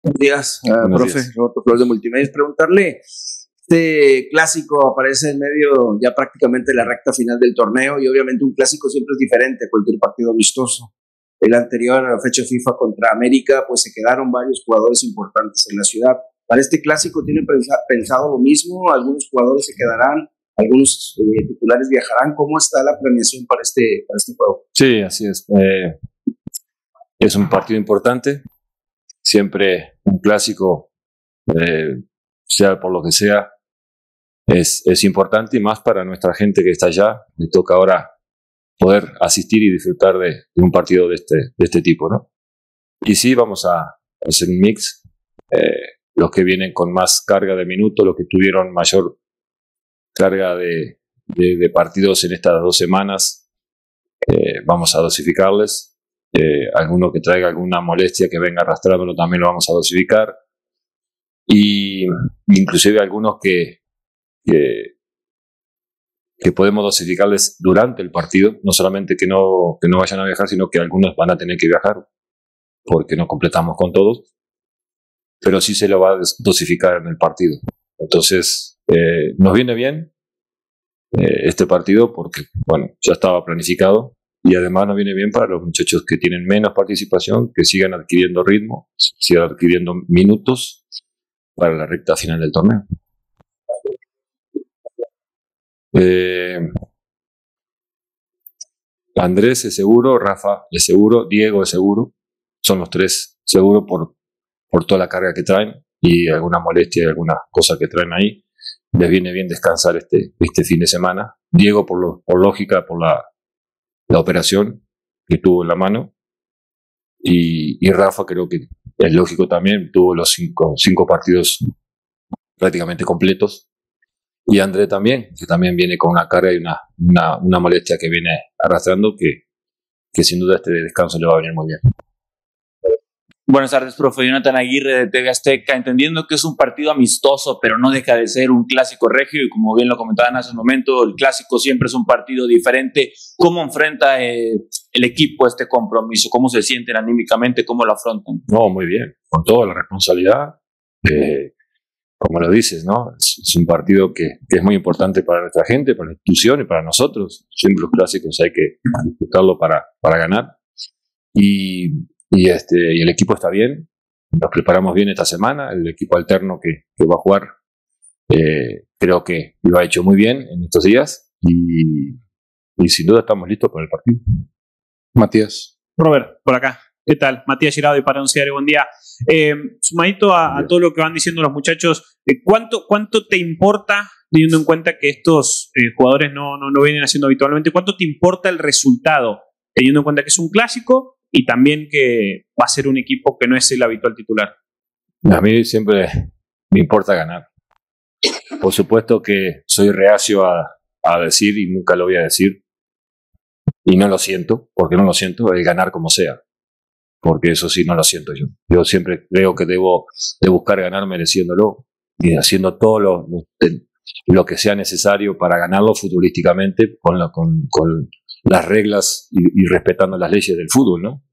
Buenos días, Buenos profe días. Roberto Flores de Multimedios. Preguntarle, este clásico aparece en medio ya prácticamente de la recta final del torneo y obviamente un clásico siempre es diferente a cualquier partido amistoso. El anterior a la fecha FIFA contra América, pues se quedaron varios jugadores importantes en la ciudad. Para este clásico, ¿tienen pensado lo mismo? ¿Algunos jugadores se quedarán? ¿Algunos titulares viajarán? ¿Cómo está la planeación para este juego? Sí, así es. Es un partido importante. Siempre un clásico, sea por lo que sea, es importante, y más para nuestra gente que está allá. Le toca ahora poder asistir y disfrutar de un partido de este tipo, ¿no? Y sí, vamos a hacer un mix. Los que vienen con más carga de minutos, los que tuvieron mayor carga de partidos en estas 2 semanas, vamos a dosificarles. Alguno que traiga alguna molestia que venga arrastrándolo también lo vamos a dosificar, y inclusive algunos que podemos dosificarles durante el partido, no solamente que no vayan a viajar, sino que algunos van a tener que viajar porque no completamos con todos, pero sí se lo va a dosificar en el partido. Entonces nos viene bien este partido porque, bueno, ya estaba planificado. Y además nos viene bien para los muchachos que tienen menos participación, que sigan adquiriendo ritmo, sigan adquiriendo minutos para la recta final del torneo. Andrés es seguro, Rafa es seguro, Diego es seguro. Son los tres seguros por toda la carga que traen y alguna molestia y alguna cosa que traen ahí. Les viene bien descansar este fin de semana. Diego por lógica, por la operación que tuvo en la mano, y Rafa creo que es lógico también, tuvo los cinco partidos prácticamente completos, y André también, que también viene con una carga y una molestia que viene arrastrando, que sin duda este descanso le va a venir muy bien. Buenas tardes, profe. Jonathan Aguirre de TV Azteca. Entendiendo que es un partido amistoso, pero no deja de ser un clásico regio, y como bien lo comentaban hace un momento, el clásico siempre es un partido diferente. ¿Cómo enfrenta el equipo este compromiso? ¿Cómo se sienten anímicamente? ¿Cómo lo afrontan? No, muy bien, con toda la responsabilidad. Como lo dices, ¿no? Es un partido que es muy importante para nuestra gente, para la institución y para nosotros. Siempre los clásicos hay que disfrutarlo para ganar. Y el equipo está bien, nos preparamos bien esta semana. El equipo alterno que va a jugar, creo que lo ha hecho muy bien en estos días, y sin duda estamos listos para el partido. Matías. Robert, por acá. ¿Qué tal? Matías Girado y para Diario, buen día. Sumadito a todo lo que van diciendo los muchachos, ¿cuánto te importa, teniendo en cuenta que estos jugadores no vienen haciendo habitualmente, cuánto te importa el resultado, teniendo en cuenta que es un clásico y también que va a ser un equipo que no es el habitual titular? A mí siempre me importa ganar. Por supuesto que soy reacio a decir, y nunca lo voy a decir, y no lo siento, porque no lo siento, el ganar como sea, porque eso sí no lo siento yo. Yo siempre creo que debo de buscar ganar mereciéndolo y haciendo todo lo que sea necesario para ganarlo futbolísticamente, con las reglas y respetando las leyes del fútbol, ¿no?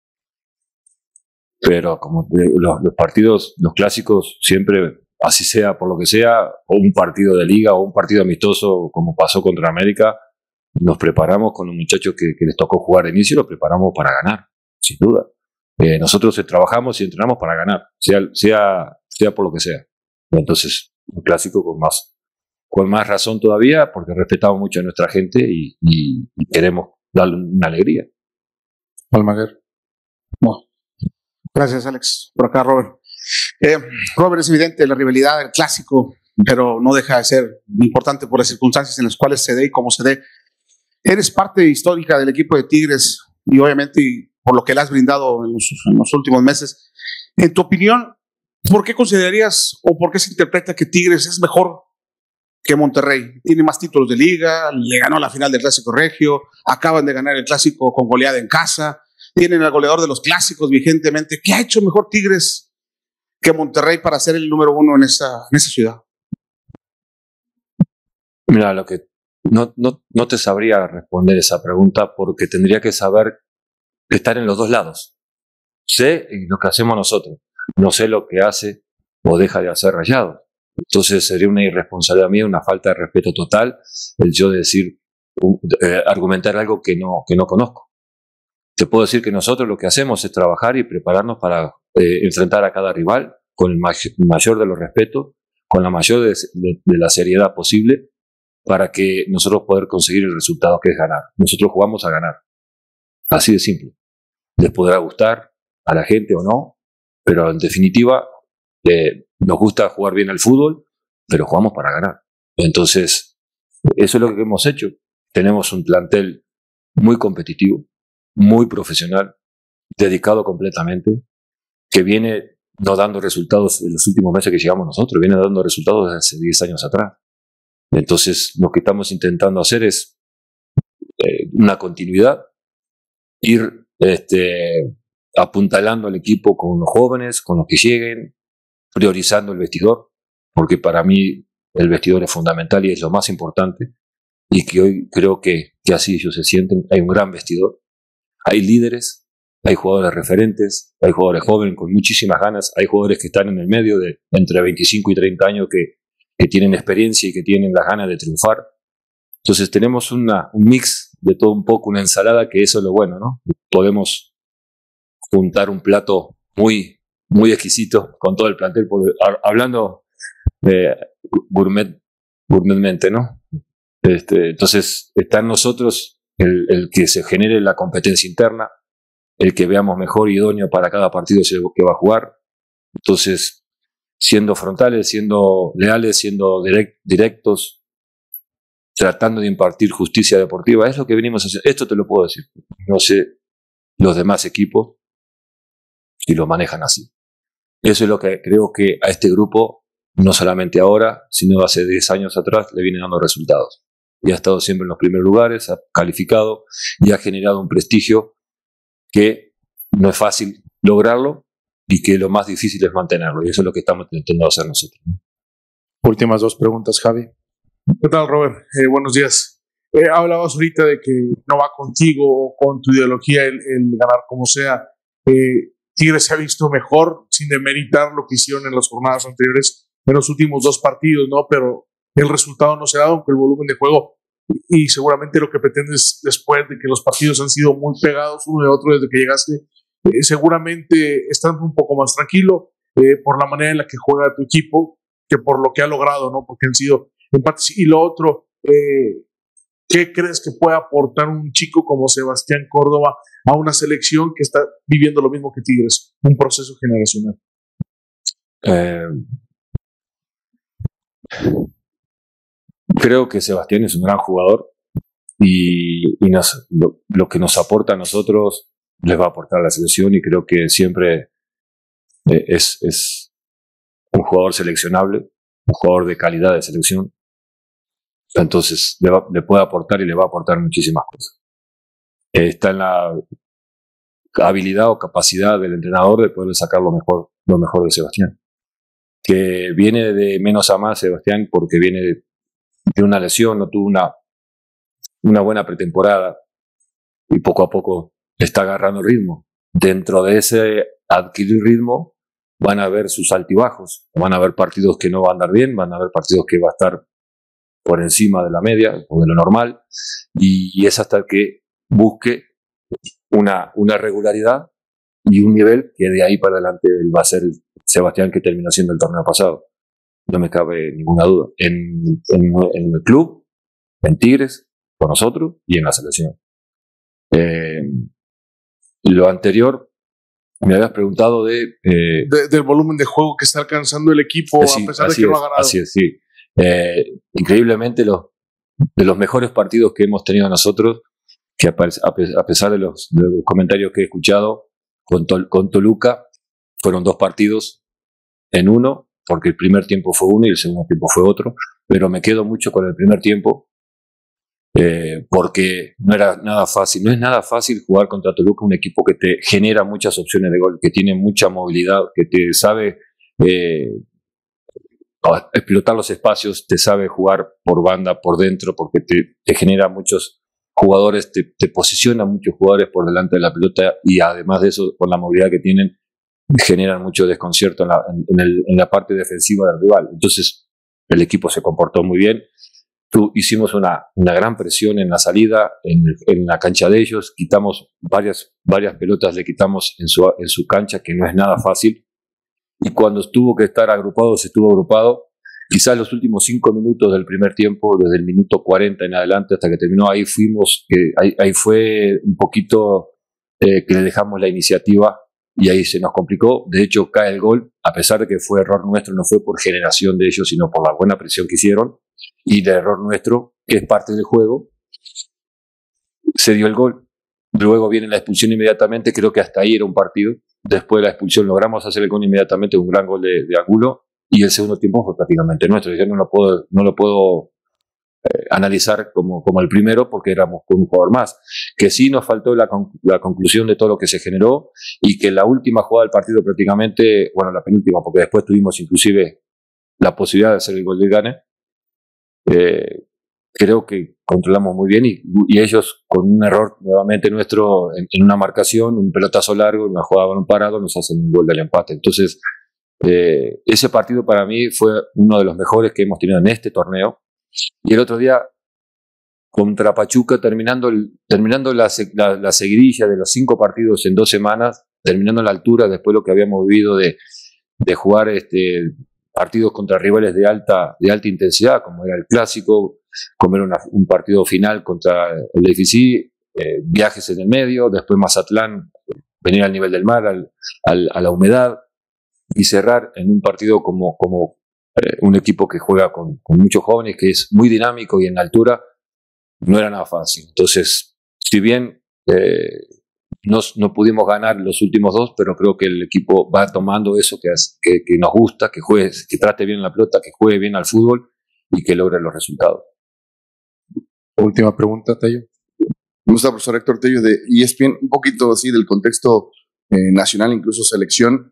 Pero como los partidos, los clásicos, siempre, así sea por lo que sea, o un partido de liga o un partido amistoso como pasó contra América, nos preparamos con los muchachos que les tocó jugar de inicio, los preparamos para ganar, sin duda. Nosotros trabajamos y entrenamos para ganar, sea por lo que sea. Entonces, un clásico con más razón todavía, porque respetamos mucho a nuestra gente y queremos darle una alegría. Almaguer. Bueno, gracias, Alex. Por acá, Robert. Robert, es evidente la rivalidad del clásico, pero no deja de ser importante por las circunstancias en las cuales se dé y cómo se dé. Eres parte histórica del equipo de Tigres y obviamente por lo que le has brindado en los últimos meses. En tu opinión, ¿por qué considerarías o por qué se interpreta que Tigres es mejor que Monterrey? Tiene más títulos de liga, le ganó la final del Clásico Regio, acaban de ganar el Clásico con goleada en casa, tienen al goleador de los clásicos vigentemente. ¿Qué ha hecho mejor Tigres que Monterrey para ser el número uno en esa ciudad? Mira, no te sabría responder esa pregunta, porque tendría que saber estar en los dos lados. Sé lo que hacemos nosotros. no sé lo que hace o deja de hacer Rayados. Entonces sería una irresponsabilidad mía, una falta de respeto total el yo decir, argumentar algo que no conozco. Te puedo decir que nosotros lo que hacemos es trabajar y prepararnos para enfrentar a cada rival con el mayor de los respetos, con la mayor de la seriedad posible, para que nosotros poder conseguir el resultado que es ganar. Nosotros jugamos a ganar. Así de simple. Les podrá gustar a la gente o no, pero en definitiva nos gusta jugar bien al fútbol, pero jugamos para ganar. Entonces, eso es lo que hemos hecho. Tenemos un plantel muy competitivo, muy profesional, dedicado completamente, que viene no dando resultados en los últimos meses que llegamos nosotros, viene dando resultados desde hace 10 años atrás. Entonces, lo que estamos intentando hacer es una continuidad, ir apuntalando al equipo con los jóvenes, con los que lleguen, priorizando el vestidor, porque para mí el vestidor es fundamental y es lo más importante, y que hoy creo que así ellos se sienten. Hay un gran vestidor, hay líderes, hay jugadores referentes, hay jugadores jóvenes con muchísimas ganas, hay jugadores que están en el medio de entre 25 y 30 años que tienen experiencia y que tienen las ganas de triunfar. Entonces tenemos un mix de todo un poco, una ensalada, que eso es lo bueno, ¿no? Podemos juntar un plato muy, muy exquisito con todo el plantel, hablando gourmetmente, ¿no? Entonces está en nosotros el que se genere la competencia interna, el que veamos mejor y idóneo para cada partido que va a jugar. Entonces, siendo frontales, siendo leales, siendo directos, tratando de impartir justicia deportiva, es lo que venimos a hacer. Esto te lo puedo decir. No sé los demás equipos si lo manejan así. Eso es lo que creo que a este grupo, no solamente ahora, sino hace 10 años atrás, le viene dando resultados. Y ha estado siempre en los primeros lugares, ha calificado y ha generado un prestigio que no es fácil lograrlo y que lo más difícil es mantenerlo. Y eso es lo que estamos intentando hacer nosotros. Últimas 2 preguntas, Javi. ¿Qué tal, Robert? Buenos días. Hablabas ahorita de que no va contigo o con tu ideología el ganar como sea. Tigres se ha visto mejor, sin demeritar lo que hicieron en las jornadas anteriores, en los últimos 2 partidos, ¿no? Pero el resultado no se ha dado, aunque el volumen de juego, y seguramente lo que pretendes después de que los partidos han sido muy pegados uno de otro desde que llegaste, seguramente estás un poco más tranquilo por la manera en la que juega tu equipo que por lo que ha logrado, ¿no? Porque han sido empates. Y lo otro, ¿qué crees que puede aportar un chico como Sebastián Córdoba a una selección que está viviendo lo mismo que Tigres, un proceso generacional? Creo que Sebastián es un gran jugador y lo que nos aporta a nosotros les va a aportar a la selección, y creo que siempre es un jugador seleccionable, un jugador de calidad de selección. Entonces le puede aportar y le va a aportar muchísimas cosas. Está en la habilidad o capacidad del entrenador de poder sacar lo mejor de Sebastián. Que viene de menos a más Sebastián porque viene de una lesión, no tuvo una buena pretemporada y poco a poco está agarrando ritmo. Dentro de ese adquirir ritmo van a haber sus altibajos, van a haber partidos que no van a andar bien, van a haber partidos que va a estar por encima de la media o de lo normal, y es hasta que busque una regularidad y un nivel que de ahí para adelante va a ser el Sebastián que terminó siendo el torneo pasado. No me cabe ninguna duda. En el club, en Tigres, con nosotros y en la selección. Lo anterior, me habías preguntado del volumen de juego que está alcanzando el equipo, a pesar de que no ha ganado. Así es, sí. Increíblemente, de los mejores partidos que hemos tenido nosotros, que a pesar de los comentarios que he escuchado, con Toluca, fueron 2 partidos en uno, porque el primer tiempo fue uno y el segundo tiempo fue otro, pero me quedo mucho con el primer tiempo, porque no es nada fácil jugar contra Toluca, un equipo que te genera muchas opciones de gol, que tiene mucha movilidad, que te sabe explotar los espacios, te sabe jugar por banda, por dentro, porque te genera muchos jugadores, te posiciona muchos jugadores por delante de la pelota, y además de eso, con la movilidad que tienen, generan mucho desconcierto en la parte defensiva del rival. Entonces el equipo se comportó muy bien. Hicimos una gran presión en la salida, en la cancha de ellos, quitamos varias pelotas, le quitamos en su cancha, que no es nada fácil, y cuando tuvo que estar agrupado, se estuvo agrupado. Quizás los últimos 5 minutos del primer tiempo, desde el minuto 40 en adelante hasta que terminó, ahí fue un poquito que le dejamos la iniciativa y ahí se nos complicó. De hecho, cae el gol, a pesar de que fue error nuestro, no fue por generación de ellos, sino por la buena presión que hicieron, y el error nuestro, que es parte del juego, se dio el gol. Luego viene la expulsión inmediatamente, creo que hasta ahí era un partido. Después de la expulsión logramos hacer el gol inmediatamente, un gran gol de Angulo, y el segundo tiempo fue prácticamente nuestro. Yo no lo puedo analizar como el primero, porque éramos con un jugador más. Que sí nos faltó la conclusión de todo lo que se generó, y que la última jugada del partido prácticamente, bueno, la penúltima, porque después tuvimos inclusive la posibilidad de hacer el gol de Gane, creo que controlamos muy bien, y ellos, con un error nuevamente nuestro en una marcación, un pelotazo largo, una jugada con un parado, nos hacen un gol del empate. Entonces ese partido para mí fue uno de los mejores que hemos tenido en este torneo. Y el otro día contra Pachuca, terminando la seguidilla de los 5 partidos en 2 semanas, terminando a la altura después de lo que habíamos vivido de jugar partidos contra rivales de alta intensidad, como era el Clásico, como era un partido final contra el FC, viajes en el medio, después Mazatlán, venir al nivel del mar, a la humedad, y cerrar en un partido como un equipo que juega con muchos jóvenes, que es muy dinámico y en altura, no era nada fácil. Entonces, si bien no pudimos ganar los últimos 2, pero creo que el equipo va tomando eso que nos gusta, que juegue, que trate bien la pelota, que juegue bien al fútbol y que logre los resultados. Última pregunta, Tello. Me gusta, profesor Héctor Tello de ESPN, un poquito así del contexto nacional, incluso selección.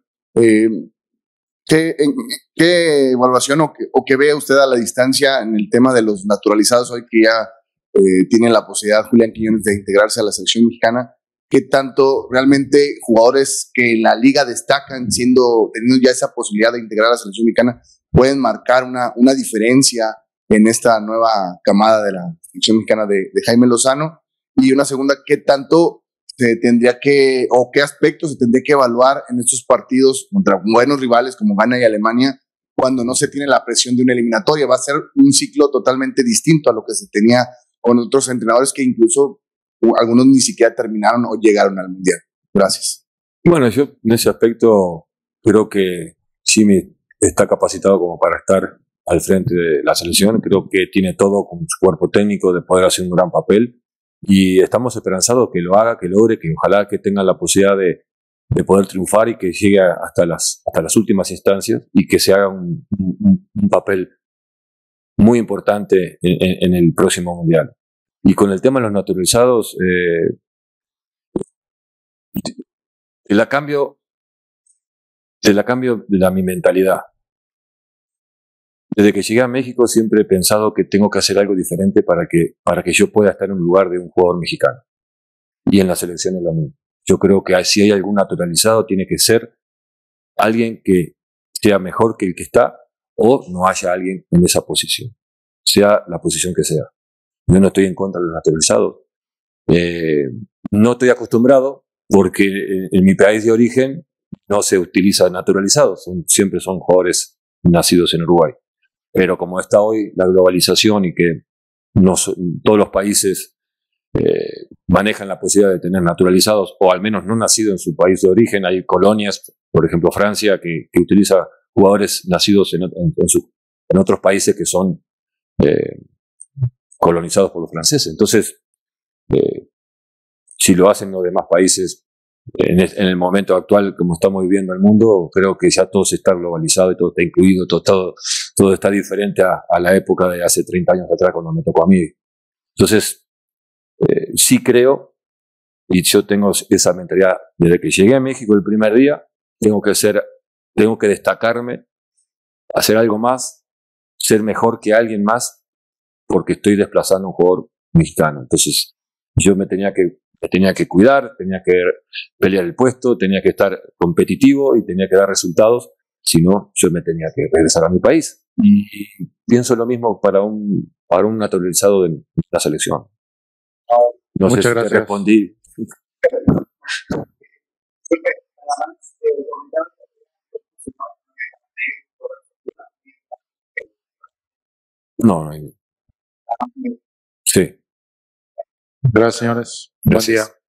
¿Qué evaluación o qué ve usted a la distancia en el tema de los naturalizados hoy que ya tienen la posibilidad, Julián Quiñones, de integrarse a la selección mexicana? ¿Qué tanto realmente jugadores que en la liga destacan, teniendo ya esa posibilidad de integrar a la selección mexicana, pueden marcar una diferencia en esta nueva camada de la selección mexicana de Jaime Lozano? Y una segunda, ¿qué tanto se tendría que, o qué aspectos se tendría que evaluar en estos partidos contra buenos rivales como Ghana y Alemania, cuando no se tiene la presión de una eliminatoria? Va a ser un ciclo totalmente distinto a lo que se tenía con otros entrenadores que incluso algunos ni siquiera terminaron o llegaron al Mundial. Gracias. Bueno, yo en ese aspecto creo que Jimmy está capacitado como para estar al frente de la selección. Creo que tiene todo con su cuerpo técnico de poder hacer un gran papel. Y estamos esperanzados que lo haga, que logre, que ojalá que tenga la posibilidad de poder triunfar y que llegue hasta las últimas instancias y que se haga un papel muy importante en el próximo Mundial. Y con el tema de los naturalizados, la cambio de mi mentalidad. Desde que llegué a México siempre he pensado que tengo que hacer algo diferente para que yo pueda estar en un lugar de un jugador mexicano. Y en la selección es lo mismo. Yo creo que si hay algún naturalizado, tiene que ser alguien que sea mejor que el que está, o no haya alguien en esa posición, sea la posición que sea. Yo no estoy en contra de los naturalizados. No estoy acostumbrado porque en mi país de origen no se utiliza naturalizados. Siempre son jugadores nacidos en Uruguay. Pero como está hoy la globalización y que todos los países manejan la posibilidad de tener naturalizados, o al menos no nacidos en su país de origen, hay colonias, por ejemplo Francia, que utiliza jugadores nacidos en otros países que son colonizados por los franceses. Entonces, si lo hacen los demás países en el momento actual, como estamos viviendo el mundo, creo que ya todo está globalizado y todo está incluido, todo está diferente a la época de hace 30 años atrás cuando me tocó a mí. Entonces, sí creo, y yo tengo esa mentalidad desde que llegué a México el primer día, tengo que destacarme, hacer algo más, ser mejor que alguien más, porque estoy desplazando a un jugador mexicano. Entonces, yo me tenía que me tenía que cuidar, tenía que pelear el puesto, tenía que estar competitivo y tenía que dar resultados, si no, yo me tenía que regresar a mi país. Y pienso lo mismo para un naturalizado de la selección. No Muchas sé si gracias. te respondí. No, sí. Gracias, señores. Buen Gracias. día.